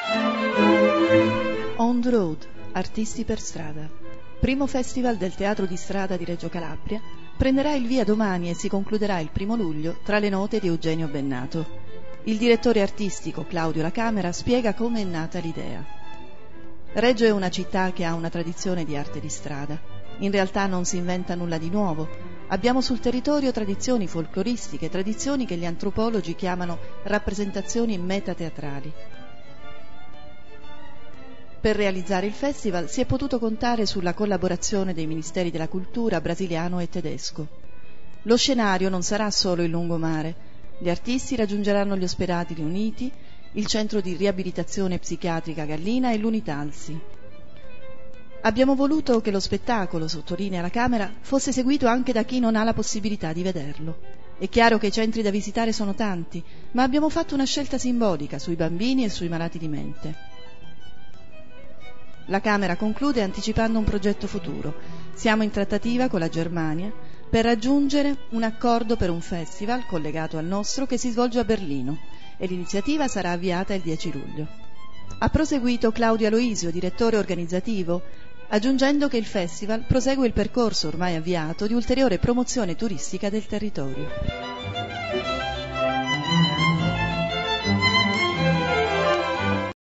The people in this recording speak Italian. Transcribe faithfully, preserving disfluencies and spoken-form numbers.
On the Road, artisti per strada. Primo festival del teatro di strada di Reggio Calabria, prenderà il via domani e si concluderà il primo luglio tra le note di Eugenio Bennato. Il direttore artistico Claudio La Camera spiega come è nata l'idea. Reggio è una città che ha una tradizione di arte di strada. In realtà non si inventa nulla di nuovo. Abbiamo sul territorio tradizioni folcloristiche, tradizioni che gli antropologi chiamano rappresentazioni metateatrali. Per realizzare il festival si è potuto contare sulla collaborazione dei Ministeri della Cultura brasiliano e tedesco. Lo scenario non sarà solo il lungomare. Gli artisti raggiungeranno gli Ospedali Uniti, il centro di riabilitazione psichiatrica Gallina e l'Unitalsi. Abbiamo voluto che lo spettacolo, sottolinea la Camera, fosse seguito anche da chi non ha la possibilità di vederlo. È chiaro che i centri da visitare sono tanti, ma abbiamo fatto una scelta simbolica sui bambini e sui malati di mente. La Camera conclude anticipando un progetto futuro. Siamo in trattativa con la Germania per raggiungere un accordo per un festival collegato al nostro che si svolge a Berlino e l'iniziativa sarà avviata il dieci luglio. Ha proseguito Claudio Aloisio, direttore organizzativo, aggiungendo che il festival prosegue il percorso ormai avviato di ulteriore promozione turistica del territorio.